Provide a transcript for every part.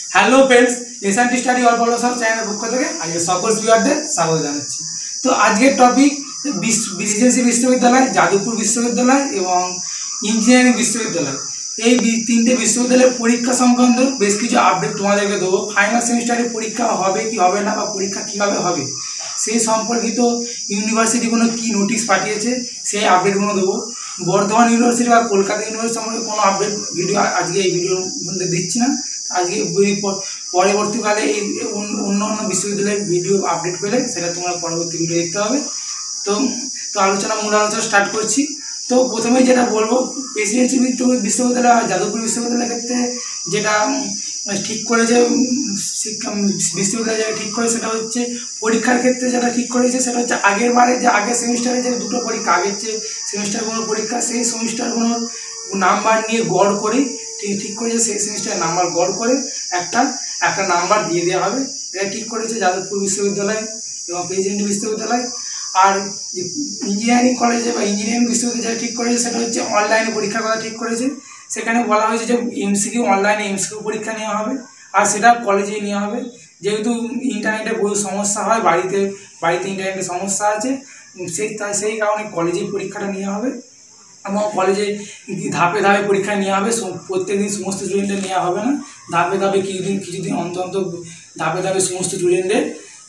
Hello friends, SNT study all পড়াশোনা চ্যানেলের পক্ষ থেকে আজকে সকল ভিউয়ারদের স্বাগত জানাচ্ছি। তো আজকের টপিক রেসিডেন্সি বিশ্ববিদ্যালয়, যাদবপুর বিশ্ববিদ্যালয় এবং ইঞ্জিনিয়ারিং বিশ্ববিদ্যালয়। এই তিনটে বিশ্ববিদ্যালয়ের পরীক্ষা সংক্রান্ত বেশ কিছু আপডেট তোমাদেরকে দেবো। ফাইনাল সেমিস্টারে পরীক্ষা হবে কি হবে না, বা পরীক্ষা কীভাবে হবে সেই সম্পর্কিত ইউনিভার্সিটিগুলো কী নোটিশ পাঠিয়েছে সেই আপডেটগুলো দেবো। বর্ধমান ইউনিভার্সিটি বা কলকাতা ইউনিভার্সিটি সম্পর্কে কোনো আপডেট ভিডিও আজকে এই ভিডিওর মধ্যে দিচ্ছি না। আজকে পরবর্তীকালে এই অন্য অন্য বিশ্ববিদ্যালয়ের ভিডিও আপডেট পেলে সেটা তোমরা পরবর্তী ভিডিও দেখতে হবে। তো মূল আলোচনা স্টার্ট করছি। তো প্রথমেই যেটা বলবো, প্রেসিডেন্সি বিশ্ববিদ্যালয় আর যাদবপুর বিশ্ববিদ্যালয়ের ক্ষেত্রে যেটা ঠিক করেছে শিক্ষা বিশ্ববিদ্যালয় যেটা ঠিক করে সেটা হচ্ছে পরীক্ষার ক্ষেত্রে যেটা ঠিক করেছে সেটা হচ্ছে আগের সেমিস্টারে যে দুটো পরীক্ষা, আগের যে সেমিস্টারগুলোর পরীক্ষা সেই সেমিস্টারগুলোর নাম্বার নিয়ে গড় করে ঠিক করেছে, সেই সেমিস্টারের নাম্বার গড় করে একটা নাম্বার দিয়ে দেওয়া হবে। এটা ঠিক করেছে যাদবপুর বিশ্ববিদ্যালয় এবং প্রেসিডেন্সি বিশ্ববিদ্যালয়। আর ইঞ্জিনিয়ারিং কলেজে বা ইঞ্জিনিয়ারিং বিশ্ববিদ্যালয় যেটা ঠিক করেছে সেটা হচ্ছে অনলাইনে পরীক্ষার কথা ঠিক করেছে। সেখানে বলা হয়েছে যে অনলাইনে এমসিকিউ পরীক্ষা নেওয়া হবে, আর সেটা কলেজেই নেওয়া হবে। যেহেতু ইন্টারনেটে বহু সমস্যা হয়, বাড়িতে ইন্টারনেটের সমস্যা আছে, সেই কারণে কলেজেই পরীক্ষাটা নেওয়া হবে এবং কলেজে ধাপে ধাপে পরীক্ষা নেওয়া হবে। প্রত্যেকদিন সমস্ত স্টুডেন্টের নেওয়া হবে না, ধাপে ধাপে কিছুদিন অন্তত ধাপে ধাপে সমস্ত স্টুডেন্টদের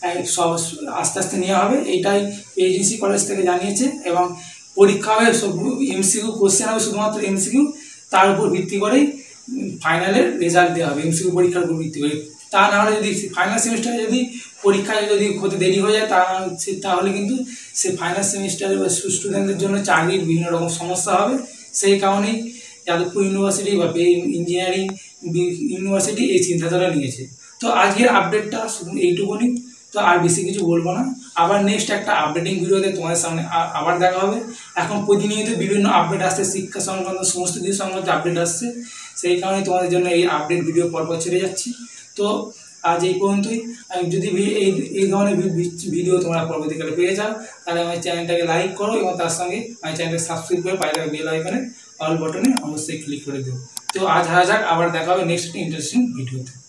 সব আস্তে আস্তে নেওয়া হবে। এইটাই প্রেসিডেন্সি কলেজ থেকে জানিয়েছে। এবং পরীক্ষা হবে সব এমসিকিউ কোশ্চেন হবে, শুধুমাত্র এমসিকিউ, তার উপর ভিত্তি করেই ফাইনালের রেজাল্ট দেওয়া হবে, এমসিকিউ পরীক্ষার উপর ভিত্তি করে। তা নাহলে যদি ফাইনাল সেমিস্টারে যদি পরীক্ষায় যদি হতে দেরি হয়ে যায় তাহলে কিন্তু সে ফাইনাল সেমিস্টারে বা স্টুডেন্টদের জন্য চাকরির বিভিন্ন রকম সমস্যা হবে। সেই কারণেই যাদবপুর ইউনিভার্সিটি বা ইঞ্জিনিয়ারিং ইউনিভার্সিটি এই চিন্তাধারা নিয়েছে। তো আজকের আপডেটটা শুধু এইটুকুনি, তো আর বেশি কিছু বলবো না। আবার নেক্সট একটা আপডেটিং ভিডিওতে তোমাদের সামনে আবার দেখা হবে। এখন প্রতিনিয়ত বিভিন্ন আপডেট আসছে, শিক্ষা সংক্রান্ত সমস্ত কিছু সংক্রান্ত আপডেট আসছে, সেই কারণে তোমাদের জন্য এই আপডেট ভিডিও পরপর ছেড়ে যাচ্ছি। তো আজ এই পর্যন্তই। যদি এই ধরনের ভিডিও তোমরা পরবর্তীকালে পেয়ে যাও তাহলে আমার চ্যানেলটাকে লাইক করো এবং তার সঙ্গে আমার চ্যানেলটাকে সাবস্ক্রাইব করে পাশে বেল আইকনে অল বাটনে অবশ্যই ক্লিক করে দিও। তো আজ হারা যাক, আবার দেখা হবে নেক্সট ইন্টারেস্টিং ভিডিওতে।